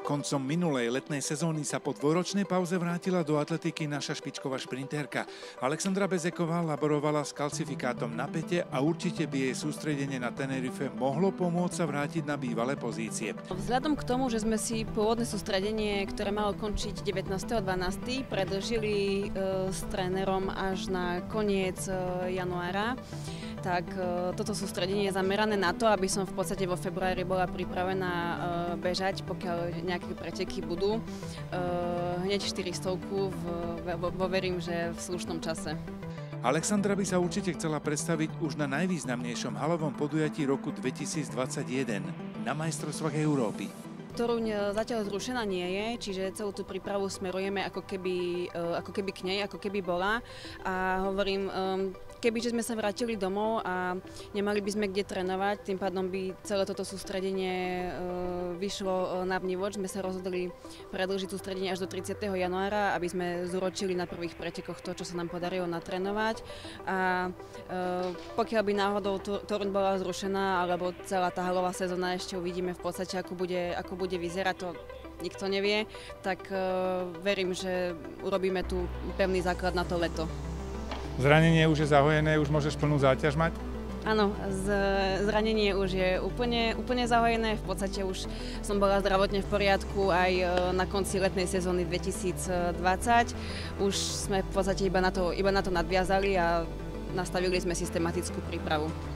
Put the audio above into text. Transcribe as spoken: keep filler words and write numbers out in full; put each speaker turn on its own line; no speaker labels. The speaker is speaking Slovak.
Koncom minulej letnej sezóny sa po dvojročnej pauze vrátila do atletiky naša špičková šprinterka. Alexandra Bezeková laborovala s kalcifikátom na päte a určite by jej sústredenie na Tenerife mohlo pomôcť sa vrátiť na bývalé pozície.
Vzhľadom k tomu, že sme si pôvodné sústredenie, ktoré malo končiť devätnásteho decembra, predĺžili e, s trénerom až na koniec e, januára, tak e, toto sústredenie je zamerané na to, aby som v podstate vo februári bola pripravená e, bežať, pokiaľ nejaké preteky budú. E, hneď štyristovku, vo, vo verím, že v slušnom čase.
Alexandra by sa určite chcela predstaviť už na najvýznamnejšom halovom podujatí roku dvetisícdvadsaťjeden, na majstrovstvách Európy.
Toruň zatiaľ zrušená nie je, čiže celú tú prípravu smerujeme ako keby, ako keby k nej, ako keby bola. A hovorím, kebyže sme sa vrátili domov a nemali by sme kde trénovať, tým pádom by celé toto sústredenie vyšlo na vnívoč. Sme sa rozhodli predĺžiť sústredenie až do tridsiateho januára, aby sme zúročili na prvých pretekoch to, čo sa nám podarilo natrénovať. A pokiaľ by náhodou Toruň bola zrušená, alebo celá tá halová sezóna, ešte uvidíme v podstate, ako bude, ako bude vyzerať, to nikto nevie, tak uh, verím, že urobíme tu pevný základ na to leto.
Zranenie už je zahojené, už môžeš plnú záťaž mať?
Áno, zranenie už je úplne, úplne zahojené, v podstate už som bola zdravotne v poriadku aj na konci letnej sezóny dvetisícdvadsať. Už sme v podstate iba na to, iba na to nadviazali a nastavili sme systematickú prípravu.